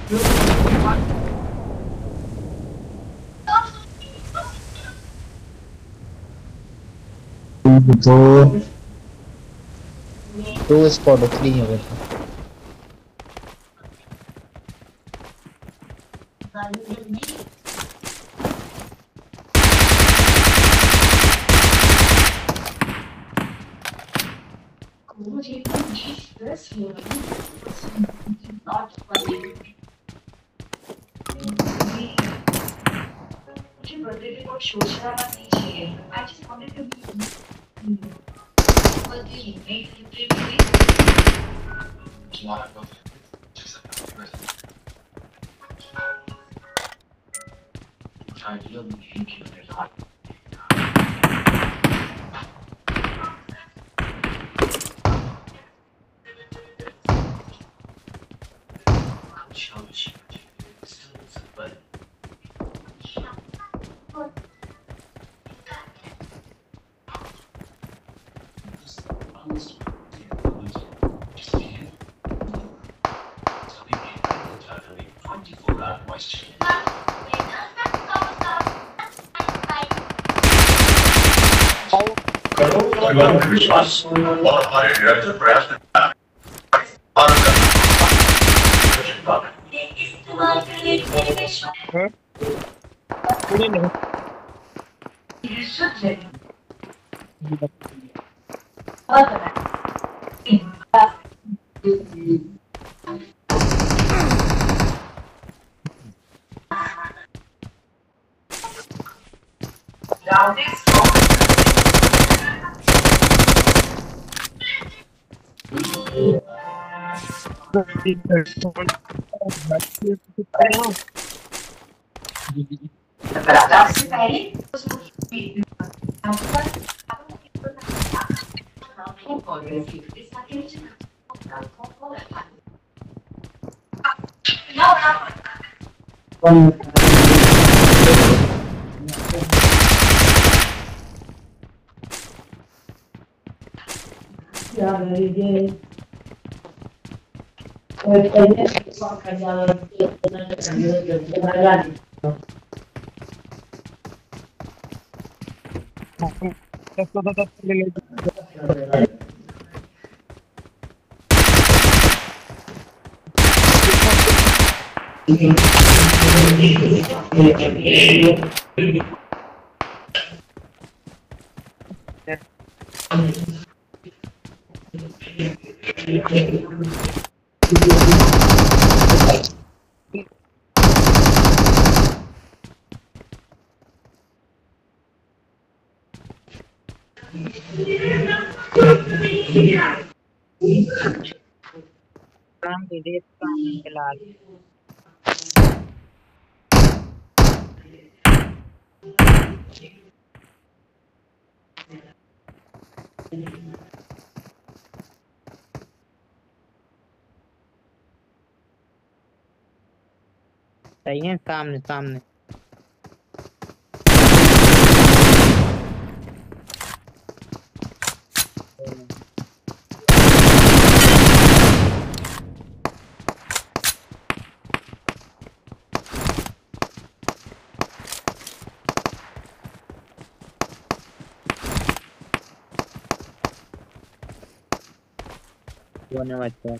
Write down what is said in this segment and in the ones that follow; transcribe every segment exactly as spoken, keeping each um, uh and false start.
दो दो squad three है वैसे। काम दीजिए काम फिलहाल। सही है सामने सामने। होने बच्चा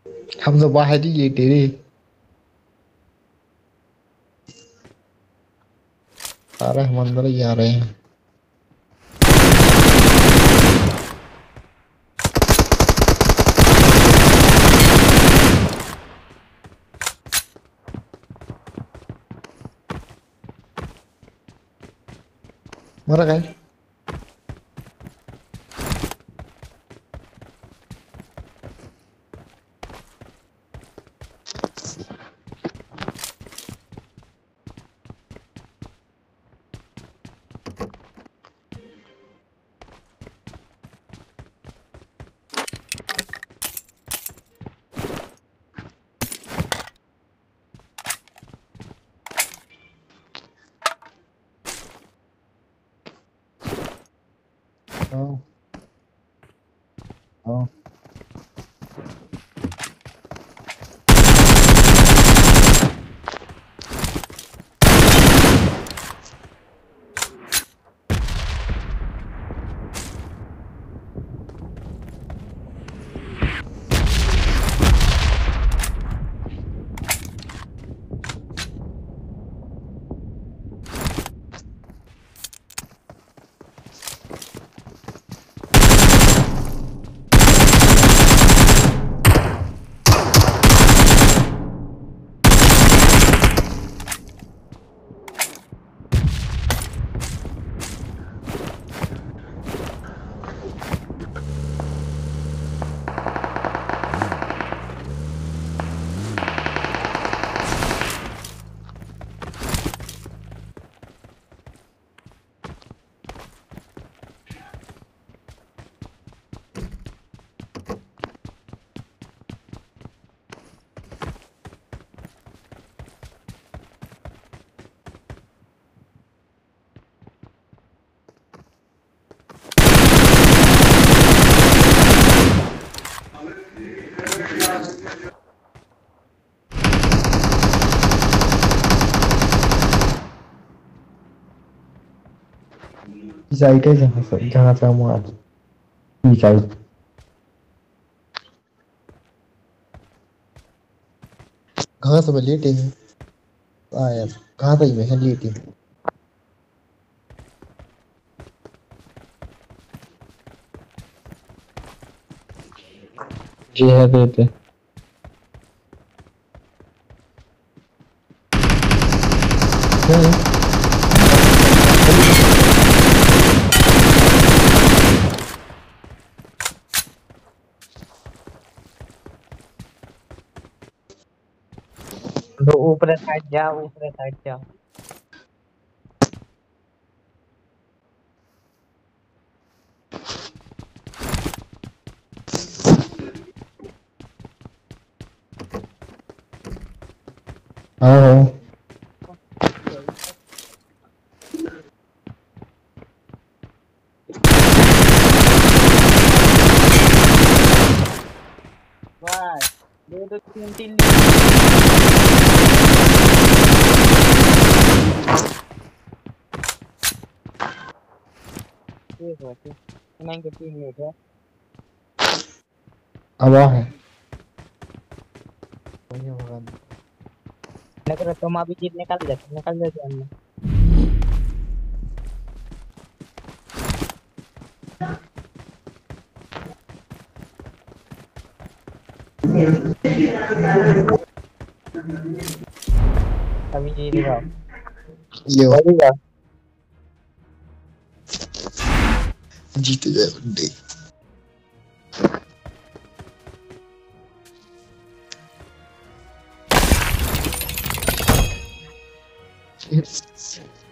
हम तो बाहर ही लेटे रे। आ रहे हम अंदर ही आ रहे हैं। मरा गए। हाँ हाँ। साइड है जहाँ से जहाँ से हम आज ई साइड। कहाँ से मैं लेटे हैं। आया कहाँ से मैं है लेटे। जी है देते। तो ऊपर साइड जा, ऊपर साइड जा। हाँ वाह, दो दो तीन तीन ठीक है, ठीक नहीं के तीन मिनट है। अब आ है वही होगा। लेकिन तुम अभी जीत निकल जाते निकल जाते हमने। अभी जीत गया। यो बढ़िया। जीत गए बंदे। Yes.